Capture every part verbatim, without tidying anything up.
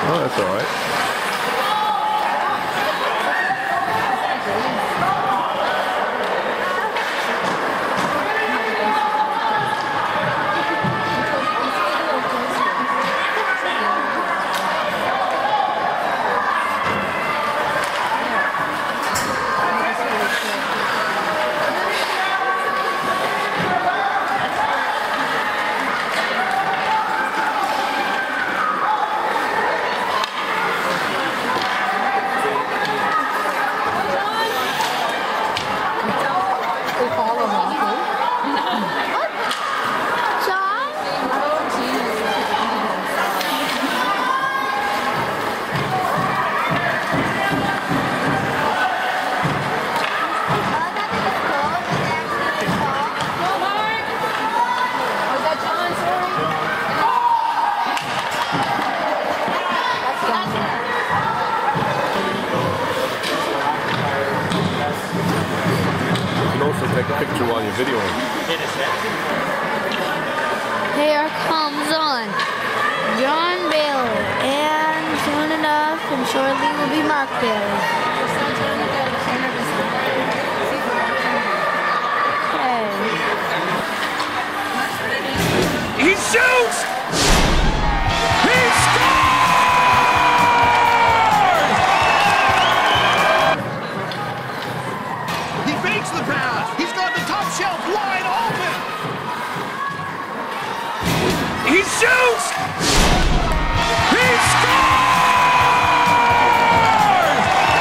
Oh, that's all right. Take a picture while you're videoing. Here comes on John Bailey, and soon enough and shortly will be Mark Bailey. Okay. He shoots! He scores! He fakes the pass! He's got the top shelf wide open! He shoots! He scores!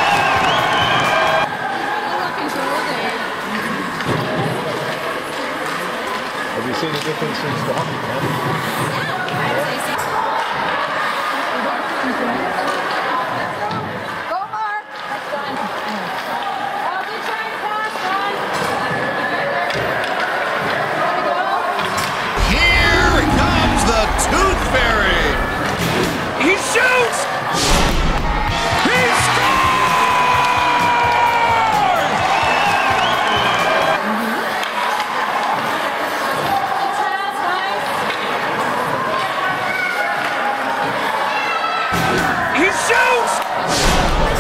Have you seen the difference since the hockey camp? Tooth Fairy! He shoots! He scores! He shoots!